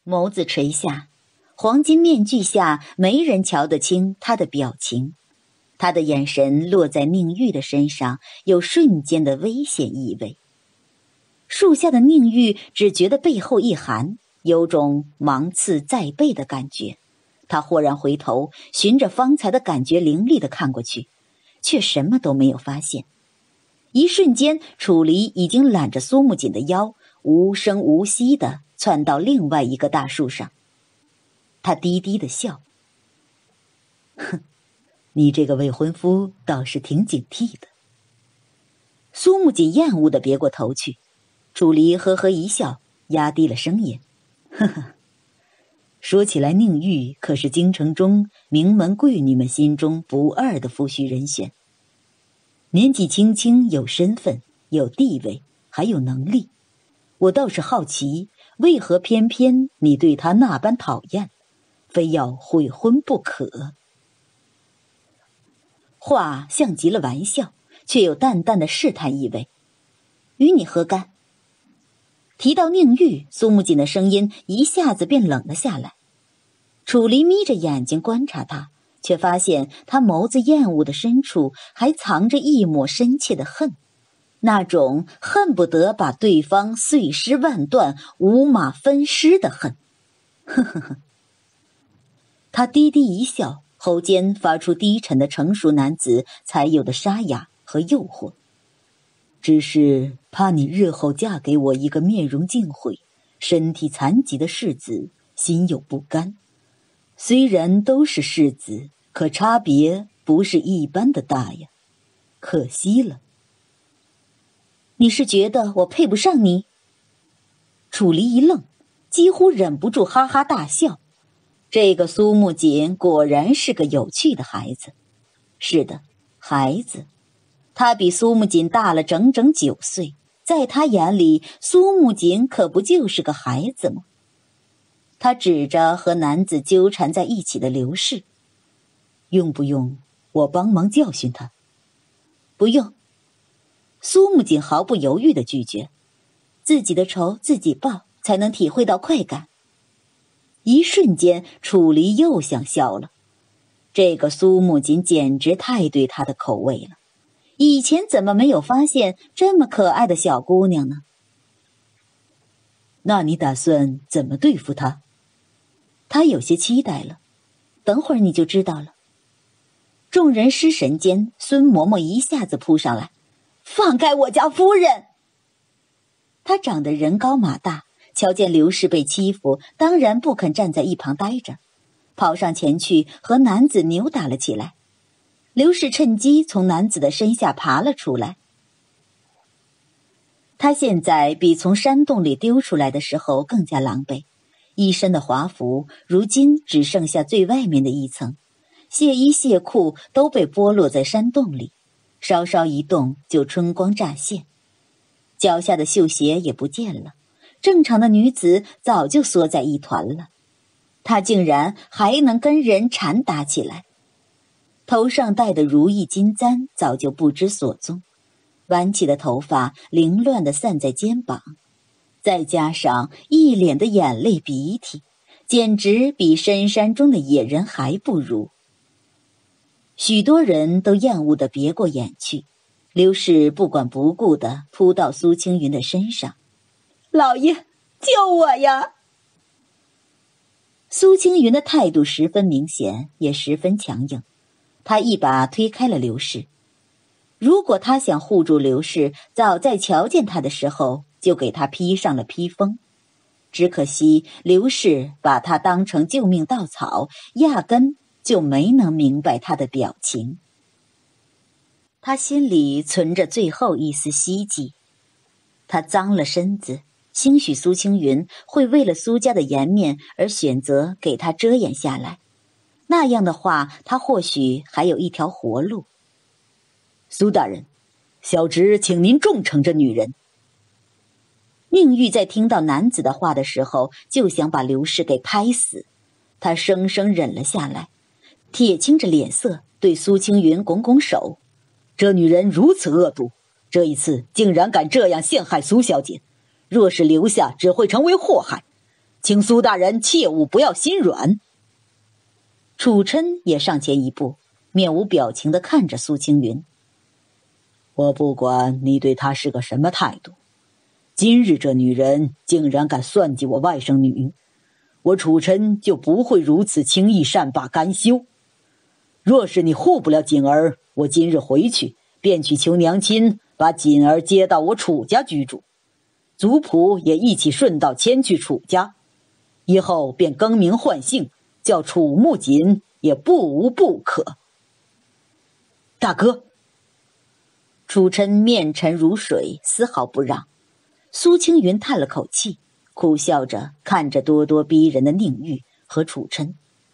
眸子垂下，黄金面具下没人瞧得清他的表情。他的眼神落在宁玉的身上，有瞬间的危险意味。树下的宁玉只觉得背后一寒，有种芒刺在背的感觉。他豁然回头，循着方才的感觉凌厉地看过去，却什么都没有发现。一瞬间，楚离已经揽着苏木槿的腰，无声无息地窜到另外一个大树上。他低低地笑：“哼，你这个未婚夫倒是挺警惕的。”苏木槿厌恶地别过头去，楚离呵呵一笑，压低了声音：“呵呵，说起来，宁玉可是京城中名门贵女们心中不二的夫婿人选。年纪轻轻，有身份，有地位，还有能力。我倒是好奇，为何偏偏你对他那般讨厌，非要悔婚不可？”话像极了玩笑，却有淡淡的试探意味。与你何干？提到宁玉，苏木槿的声音一下子便冷了下来。楚离眯着眼睛观察他，却发现他眸子厌恶的深处还藏着一抹深切的恨，那种恨不得把对方碎尸万段、五马分尸的恨。呵呵呵。他低低一笑，喉间发出低沉的成熟男子才有的沙哑和诱惑。只是怕你日后嫁给我一个面容尽毁、身体残疾的世子，心有不甘。虽然都是世子，可差别不是一般的大呀，可惜了。你是觉得我配不上你？楚离一愣，几乎忍不住哈哈大笑。这个苏木槿果然是个有趣的孩子。是的，孩子。他比苏木槿大了整整9岁，在他眼里，苏木槿可不就是个孩子吗？他指着和男子纠缠在一起的刘氏：“用不用我帮忙教训他？”“不用。”苏木槿毫不犹豫地拒绝，自己的仇自己报，才能体会到快感。一瞬间，楚离又想笑了。这个苏木槿简直太对他的口味了。以前怎么没有发现这么可爱的小姑娘呢？那你打算怎么对付她？他有些期待了。等会儿你就知道了。众人失神间，孙嬷嬷一下子扑上来：“放开我家夫人！”她长得人高马大，瞧见刘氏被欺负，当然不肯站在一旁待着，跑上前去和男子扭打了起来。刘氏趁机从男子的身下爬了出来。他现在比从山洞里丢出来的时候更加狼狈，一身的华服如今只剩下最外面的一层，亵衣亵裤都被剥落在山洞里，稍稍一动就春光乍现。脚下的绣鞋也不见了，正常的女子早就缩在一团了，她竟然还能跟人缠打起来。头上戴的如意金簪早就不知所踪，挽起的头发凌乱地散在肩膀，再加上一脸的眼泪鼻涕，简直比深山中的野人还不如。许多人都厌恶地别过眼去，刘氏不管不顾地扑到苏青云的身上：“老爷，救我呀！”苏青云的态度十分明显，也十分强硬。他一把推开了刘氏。如果他想护住刘氏，早在瞧见他的时候就给他披上了披风。只可惜刘氏把他当成救命稻草，压根就没能明白他的表情。他心里存着最后一丝希冀。他脏了身子，兴许苏青云会为了苏家的颜面而选择给他遮掩下来。那样的话，他或许还有一条活路。苏大人，小侄请您重惩这女人。宁玉在听到男子的话的时候，就想把刘氏给拍死。他生生忍了下来，铁青着脸色对苏青云拱拱手：“这女人如此恶毒，这一次竟然敢这样陷害苏小姐，若是留下，只会成为祸害。 请苏大人切勿不要心软。楚琛也上前一步，面无表情地看着苏青云。我不管你对她是个什么态度，今日这女人竟然敢算计我外甥女，我楚琛就不会如此轻易善罢甘休。若是你护不了锦儿，我今日回去便去求娘亲，把锦儿接到我楚家居住，族谱也一起顺道迁去楚家，以后便更名换姓，叫楚木锦也不无不可。大哥！楚琛面沉如水，丝毫不让。苏青云叹了口气，苦笑着看着咄咄逼人的宁玉和楚琛。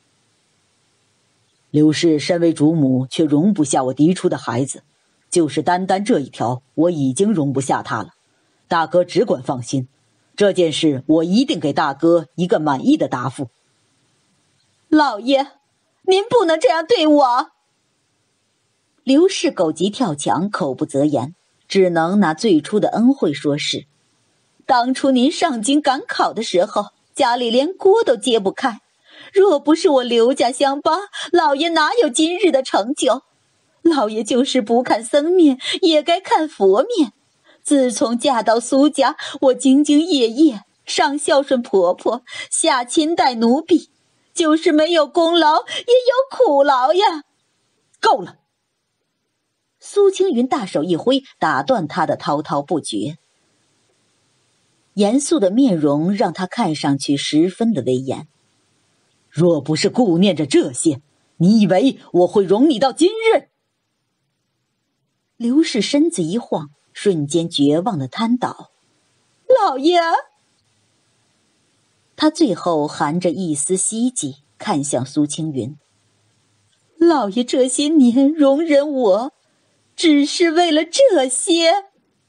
刘氏身为主母，却容不下我嫡出的孩子，就是单单这一条，我已经容不下他了。大哥只管放心，这件事我一定给大哥一个满意的答复。 老爷，您不能这样对我！ 刘氏狗急跳墙，口不择言，只能拿最初的恩惠说事。 当初您上京赶考的时候，家里连锅都揭不开，若不是我刘家相帮，老爷哪有今日的成就？老爷就是不看僧面，也该看佛面。自从嫁到苏家，我兢兢业业，上孝顺婆婆，下亲待奴婢，就是没有功劳，也有苦劳呀。 够了！苏青云大手一挥，打断他的滔滔不绝。严肃的面容让他看上去十分的威严。若不是顾念着这些，你以为我会容你到今日？刘氏身子一晃，瞬间绝望的瘫倒。 老爷！ 他最后含着一丝希冀看向苏青云。 老爷这些年容忍我，只是为了这些？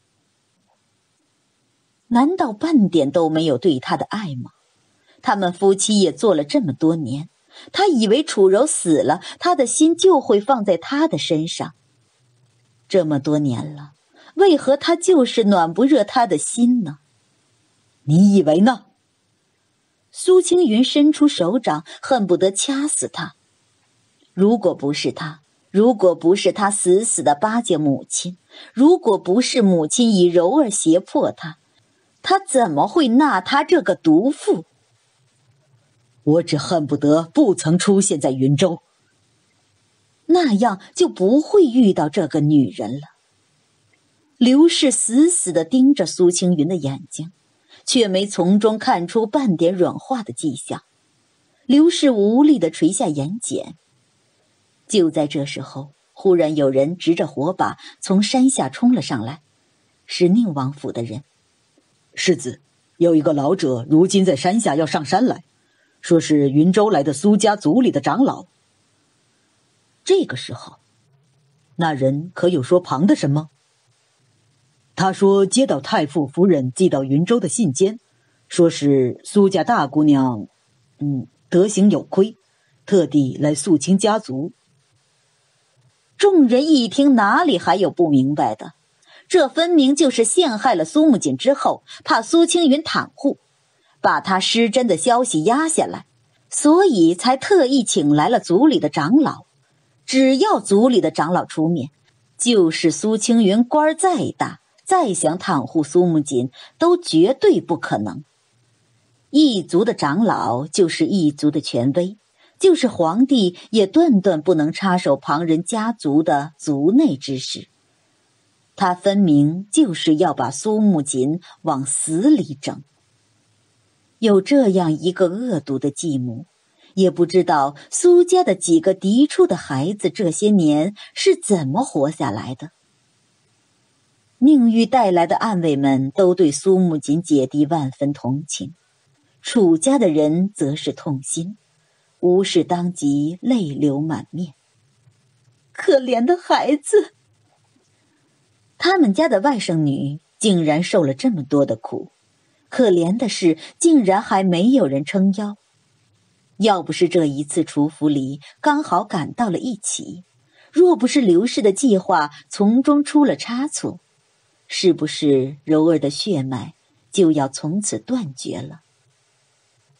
难道半点都没有对他的爱吗？他们夫妻也做了这么多年，他以为楚柔死了，他的心就会放在他的身上。这么多年了，为何他就是暖不热他的心呢？你以为呢？苏青云伸出手掌，恨不得掐死他。如果不是他，如果不是他死死地巴结母亲，如果不是母亲以柔儿胁迫他，他怎么会纳他这个毒妇？我只恨不得不曾出现在云州，那样就不会遇到这个女人了。刘氏死死地盯着苏青云的眼睛，却没从中看出半点软化的迹象。刘氏无力地垂下眼睑。就在这时候，忽然有人执着火把从山下冲了上来，是宁王府的人。世子，有一个老者如今在山下要上山来，说是云州来的苏家族里的长老。这个时候，那人可有说旁的什么？他说接到太傅夫人寄到云州的信笺，说是苏家大姑娘德行有亏，特地来肃清家族。众人一听，哪里还有不明白的？这分明就是陷害了苏木槿之后，怕苏青云袒护，把他失真的消息压下来，所以才特意请来了族里的长老。只要族里的长老出面，就是苏青云官再大，再想袒护苏木槿，都绝对不可能。一族的长老就是一族的权威，就是皇帝也断断不能插手旁人家族的族内之事。他分明就是要把苏木槿往死里整。有这样一个恶毒的继母，也不知道苏家的几个嫡出的孩子这些年是怎么活下来的。宁玉带来的暗卫们都对苏木槿姐弟万分同情，楚家的人则是痛心，吴氏当即泪流满面。 可怜的孩子！ 他们家的外甥女竟然受了这么多的苦，可怜的是竟然还没有人撑腰。要不是这一次楚府里刚好赶到了一起，若不是刘氏的计划从中出了差错，是不是柔儿的血脉就要从此断绝了？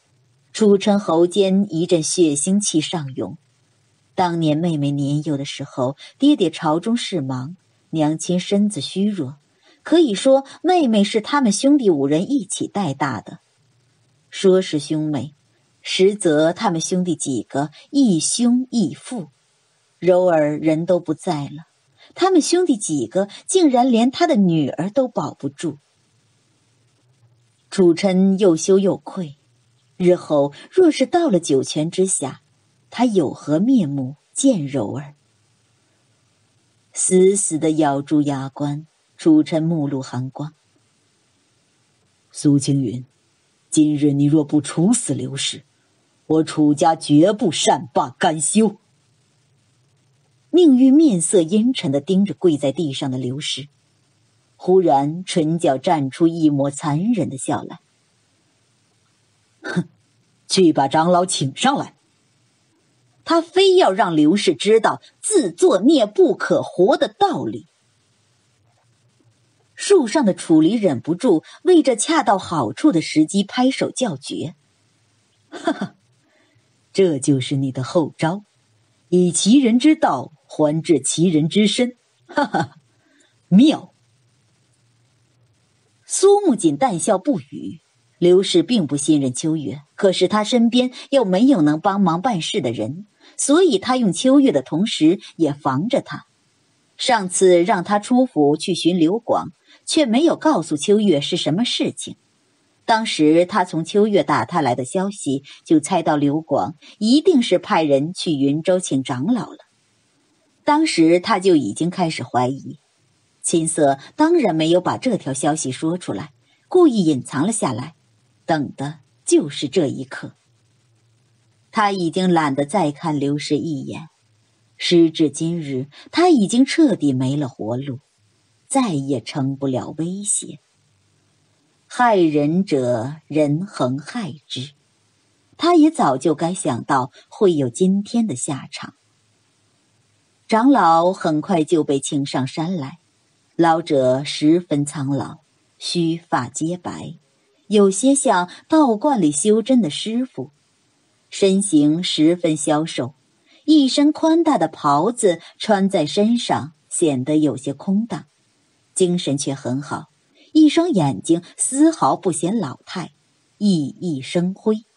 楚晨喉间一阵血腥气上涌。当年妹妹年幼的时候，爹爹朝中事忙，娘亲身子虚弱，可以说妹妹是他们兄弟5人一起带大的。说是兄妹，实则他们兄弟几个一兄一父。柔儿人都不在了，他们兄弟几个竟然连他的女儿都保不住。楚琛又羞又愧，日后若是到了九泉之下，他有何面目见柔儿？死死地咬住牙关，楚琛目露寒光。 苏青云，今日你若不处死刘氏，我楚家绝不善罢甘休。 宁玉面色阴沉地盯着跪在地上的刘氏，忽然唇角绽出一抹残忍的笑来。 哼，去把长老请上来。 他非要让刘氏知道自作孽不可活的道理。树上的楚离忍不住为这恰到好处的时机拍手叫绝。 哈哈，这就是你的后招，以其人之道还治其人之身，哈哈，妙。 苏木槿淡笑不语。刘氏并不信任秋月，可是他身边又没有能帮忙办事的人，所以他用秋月的同时也防着他。上次让他出府去寻刘广，却没有告诉秋月是什么事情。当时他从秋月打探来的消息，就猜到刘广一定是派人去云州请长老了。当时他就已经开始怀疑，秦瑟当然没有把这条消息说出来，故意隐藏了下来，等的就是这一刻。他已经懒得再看刘氏一眼，时至今日，他已经彻底没了活路，再也成不了威胁。害人者，人恒害之。他也早就该想到会有今天的下场。长老很快就被请上山来，老者十分苍老，须发皆白，有些像道观里修真的师傅，身形十分消瘦，一身宽大的袍子穿在身上显得有些空荡，精神却很好，一双眼睛丝毫不显老态，熠熠生辉。